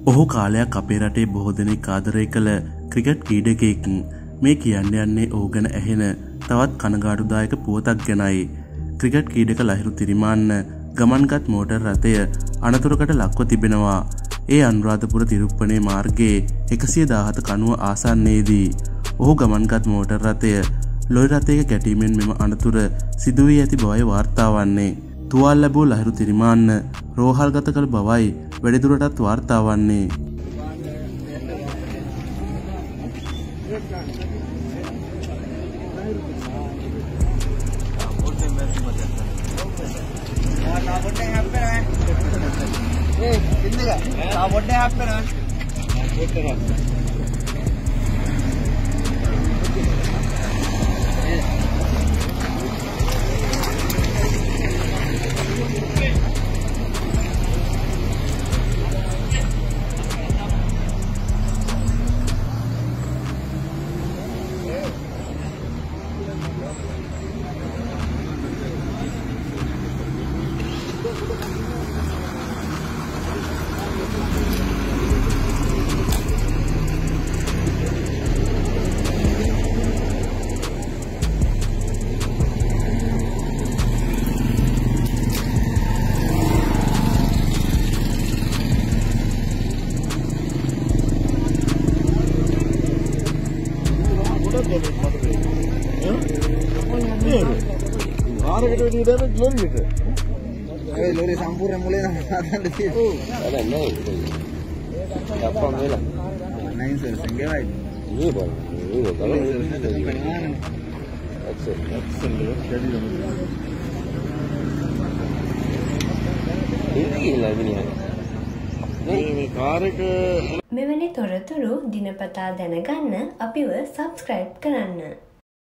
ඔහු කාලයක් අපේ රටේ බොහෝ දෙනෙක් ආදරය කළ ක්‍රිකට් ක්‍රීඩකයෙක්. මේ කියන්න යන්නේ ඔහු ගැන ඇහෙන තවත් කනගාටුදායක පුවතක් ගැනයි. ක්‍රිකට් ක්‍රීඩක ලහිරු තිරිමාන්න ගමන්ගත් මෝටර් රථය අනතුරකට ලක්ව තිබෙනවා. ඒ අනුරාධපුර තිරුප්පනේ මාර්ගයේ 117 කණුව ආසන්නයේදී ඔහු ගමන්ගත් මෝටර් රථය ලොරි රථයක ගැටීමෙන් මෙම අනතුර සිදු වී ඇති බවයි වාර්තා වන්නේ. තුවාල ලැබූ ලහිරු තිරිමාන්න රෝහල්ගත කළ බවයි වැඩිදුරටත් වාර්තා වන්නේ. lori sampurna mulai ada di sini. Ada naik. Apa mela? Naik sehingga baik. Ini bang. Ini kalau ini tadi mana? Excel jadi ini lagi ni. Ini car එක මෙවැනි තොරතුරු දිනපතා දැනගන්න අපිව සබ්ස්ක්‍රයිබ් කරන්න.